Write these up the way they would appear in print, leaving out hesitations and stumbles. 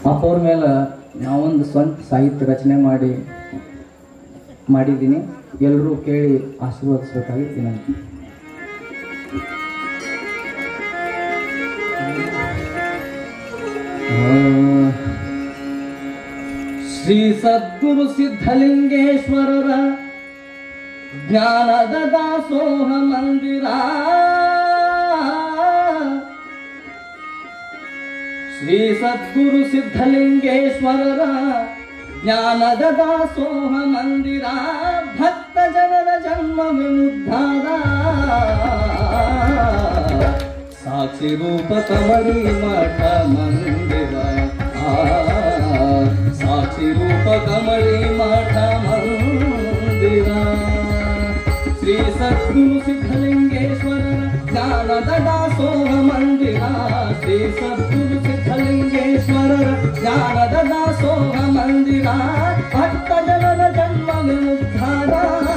ಅಪ್ಪವ್ರ ಮೇಲೆ ನಾವೊಂದು ಸ್ವಂತ ಸಾಹಿತ್ಯ ರಚನೆ ಮಾಡಿದ್ದೀನಿ. ಎಲ್ಲರೂ ಕೇಳಿ ಆಶೀರ್ವದಿಸಬೇಕಾಗಿತ್ತು ನನಗೆ. ಶ್ರೀ ಸದ್ಗುರು ಸಿದ್ಧಲಿಂಗೇಶ್ವರರ ಜ್ಞಾನದ ದಾಸೋಹ ಮಂದಿರ, ಶ್ರೀ ಸದ್ಗುರು ಸಿದ್ಧಲಿಂಗೇಶ್ವರರ ಜ್ಞಾನದ ದಾಸೋಹ ಮಂದಿರ, ಭಕ್ತ ಜನರ ಜನ್ಮ ವಿಮುದ್ಧಾರ, ಸಾಕ್ಷಿ ರೂಪ ಕಮರಿ ಮಠ ಮಂದಿರ, ಸಾಕ್ಷಿ ರೂಪ ಕಮರಿ ಮಠ ಮಂದಿರ. ಶ್ರೀ ಸದ್ಗುರು ಸಿದ್ಧಲಿಂಗೇಶ್ವರರ ಜ್ಞಾನದ ದಾಸೋಹ ಮಂದಿರ, ಶ್ರೀ ಸದ್ಗುರು ಸಿದ್ಧಲಿಂಗೇಶ್ವರರ ಜ್ಞಾನದ ದಾಸೋಹ ಮಂದಿರ, ಭಕ್ತ ಜನರ ಜನ್ಮ ವಿಮುದ್ಧಾರ,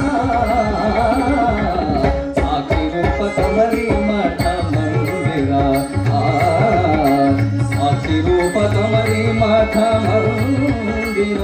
ಸಾಕ್ಷಿ ರೂಪ ಕಮರಿ ಮಠ ಮಂದಿರ, ಸಾಕ್ಷಿ ರೂಪ ಕಮರಿ ಮಠ ಮಂದಿರ.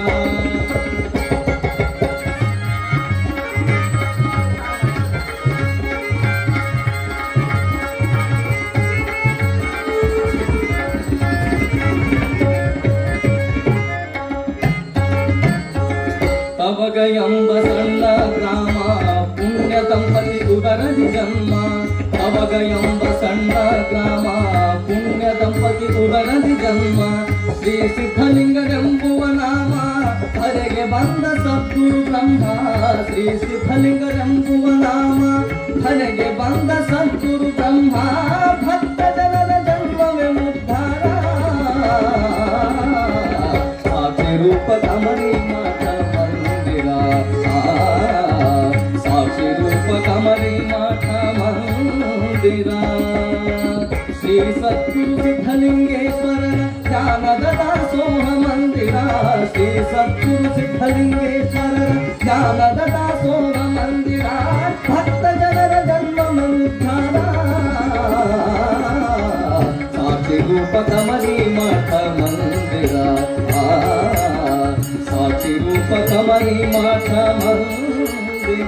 ತವಗ ಎಂಬ ಸಣ್ಣ ಗ್ರಾಮ, ಪುಣ್ಯ ದಂಪತಿ ಉದರದಿ ಜನ್ಮ, ತವಗ ಎಂಬ ಸಣ್ಣ ಗ್ರಾಮ, ಪುಣ್ಯ ದಂಪತಿ ಉದರದಿ ಜನ್ಮ, ಶ್ರೀ ಸಿದ್ಧಲಿಂಗರೆಂಬುವ ನಾಮ ಹರೆಗೆ ಬಂದ ಸದ್ಗುರು ಬ್ರಹ್ಮ, ಶ್ರೀ ಸಿದ್ಧಲಿಂಗರೆಂಬುವ ನಾಮ ಹರೆಗೆ ಬಂದ ಸದ್ಗುರು ಬ್ರಹ್ಮ, ಭಕ್ತ ಜನರ ಜನ್ಮವೇ ಉದ್ಧಾರ, ಸಾಕ್ಷಿ ರೂಪ ಕಮರಿ ಮಠ ಮಂದಿರ, ಸಾಕ್ಷಿ ರೂಪ ಕಮರಿ ಮಠ ಮಂದಿರ. ಶ್ರೀ ಸದ್ಗುರು ಸಿದ್ಧಲಿಂಗೇಶ್ವರರ ಜ್ಞಾನದ ದಾಸೋಹ ಮಂದಿರ, ಶ್ರೀ ಸದ್ಗುರು ಸಿದ್ಧಲಿಂಗೇಶ್ವರರ ಜ್ಞಾನದ ದಾಸೋಹ ಮಂದಿರ, ಭಕ್ತ ಜನರ ಜನ್ಮ ಉದ್ಧಾರ, ಸಾಕ್ಷಿ ರೂಪ ಕಮರಿ ಮಠ ಮಂದಿರ, ಸಾಕ್ಷಿ ರೂಪ ಕಮರಿ ಮಠ ಮಂದಿರ.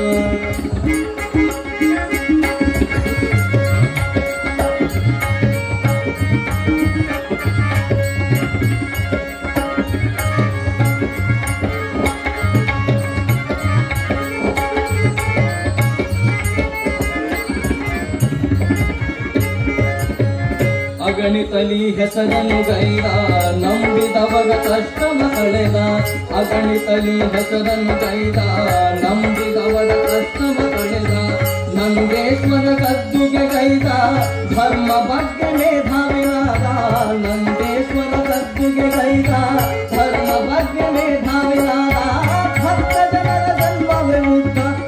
ಅಗಣಿತಲಿ ಹೆಸರನ್ನು ಗೈದ, ನಂಬಿದವಗ ಕಷ್ಟವ ಕಳೆದ, ಅಗಣಿತಲಿ ಹೆಸರನ್ನು ಗೈದ, ನಂಬಿದವಗ ಕಷ್ಟವ ಕಳೆದ, ನಂದೇಶ್ವರ ಗದ್ದುಗೆ ಗೈದ, ಧರ್ಮ ಬಗ್ಗೆ ಮೇಧಾವಿನಾದ, ನಂದೇಶ್ವರ ಗದ್ದುಗೆ ಗೈದ, ಧರ್ಮ ಬಗ್ಗೆ ಮೇಧಾವಿನಾದ, ಭಕ್ತ ಜನರ ಜನ್ಮವೇ ಉದ್ಧಾರ,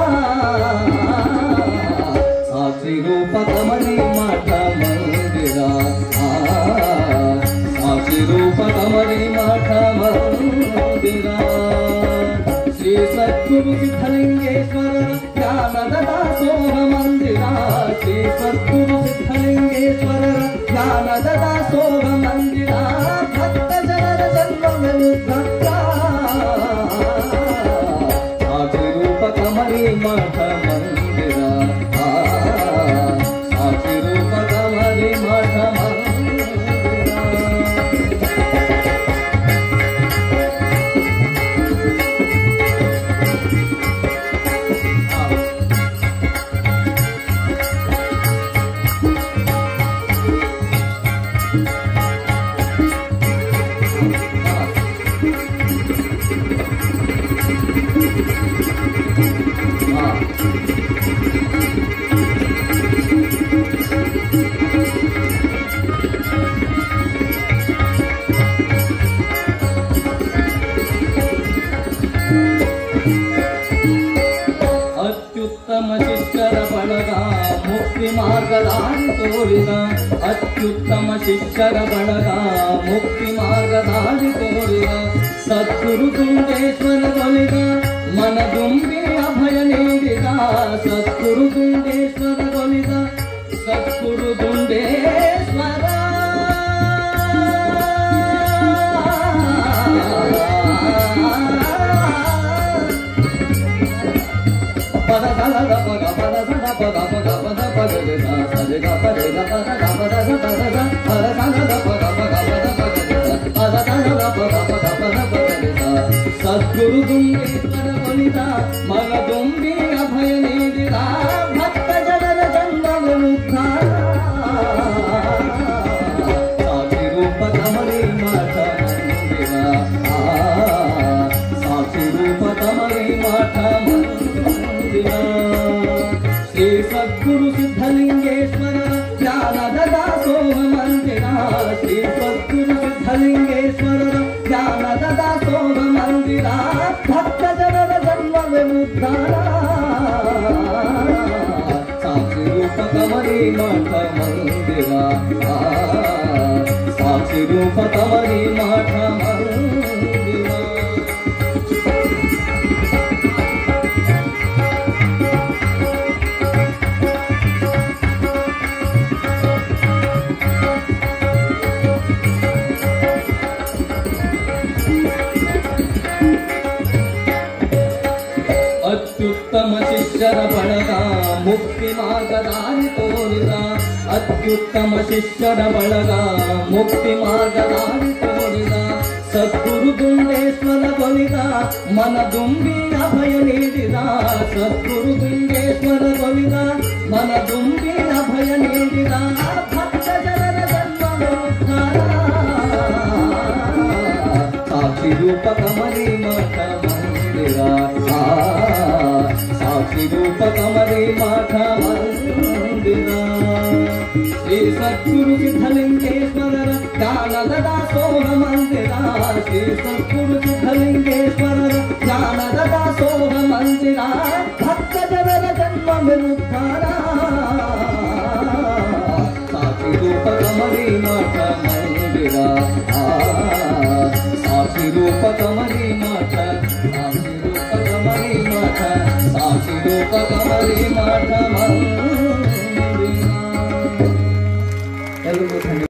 ಸಾಕ್ಷಿ ರೂಪ ಕಮರಿ ಮಠ ಮಂದಿರ, ಸಾಕ್ಷಿ ರೂಪ ಕಮರಿ ಮಠ ಮಂದಿರ. ಶ್ರೀ ಸದ್ಗುರು ಸಿದ್ಧಲಿಂಗೇಶ್ವರರ ಜ್ಞಾನದ ದಾಸೋಹ ಮಂದಿರ, ಶ್ರೀ ಸದ್ಗುರು ಸಿದ್ಧಲಿಂಗೇಶ್ವರರ ಜ್ಞಾನದ ದಾಸೋಹ ಮಂದಿರ, ಭಕ್ತ ಜನರ ಜನ್ಮವೇ ಉದ್ಧಾರ, ಸಾಕ್ಷಿ ರೂಪ ಕಮರಿ ಮಠ ಮಂದಿರ, ಸಾಕ್ಷಿ ರೂಪ ಕಮರಿ ಮಠ ಮಂದಿರ. ಅತ್ಯುತ್ತಮ ಶಿಷ್ಯರ ಬಳಗ ಮುಕ್ತಿ ಮಾರ್ಗದಾರಿ ತೋರಿದ, ಅತ್ಯುತ್ತಮ ಶಿಷ್ಯರ ಬಳಗ ಮುಕ್ತಿ ಮಾರ್ಗದಾರಿ ತೋರಿದ, ಸದ್ಗುರು ದುಂಡೇಶ್ವರ ಕೊಲಿದ, ಮನದುಂಬಿ ಅಭಯ ನೀಡಿದ, ಸದ್ಗುರು ದುಂಡೇಶ್ವರ ಕೊಲಿದ, ಸದ್ಗುರು ದುಂಡೇಶ್ವರ సద్గురు దుండేశ్వర వనిత మన దుంబి అభయ నీడిరా భక్త జనర జన్మ విముద్ధార సాక్షి రూప కమలి మాట మందిరా సాక్షి రూప కమలి మాట మందిరా శ్రీ సద్గురు సిద్ధలింగేశ్వర జ్ఞానద సోమ మందిరా శ్రీ సద్గురు సిద్ధలింగేశ్వర జ్ఞానద సోమ మందిరా భక్త జనర జన్మ విముద్ధార సాక్షి రూప కమలి మాట మందిరా సాక్షి రూప కమలి మాట మందిరా అత్యుత్తమ శిష్యర బళగ ముక్తి మార్గదారి తోరిరా అత్యుత్తమ శిష్యర బళగ ముక్తి మార్గదారి తోరిరా సద్గురు దుండేశ్వర కొలిగా మన దుంబి అభయ నీడిరా సద్గురు దుండేశ్వర కొలిగా మన దుంబి అభయ నీడిరా భక్త జనర జన్మ విముద్ధార సాక్షి రూప కమలి మాట మందిరా సాక్షి రూప కమలి మాట మందిరా శ్రీ సద్గురు సిద్ధలింగేశ్వర జ్ఞానద సోమ మందిరా శ్రీ సద్గురు సిద్ధలింగేశ్వర జ్ఞానద సోమ మందిరా భక్త జనర జన్మ విముద్ధార సాక్షి రూప కమలి మాట మందిరా సాక్షి రూప కమలి మాట సాక్షి రూప కమలి మాట సాక్షి రూప కమలి మాట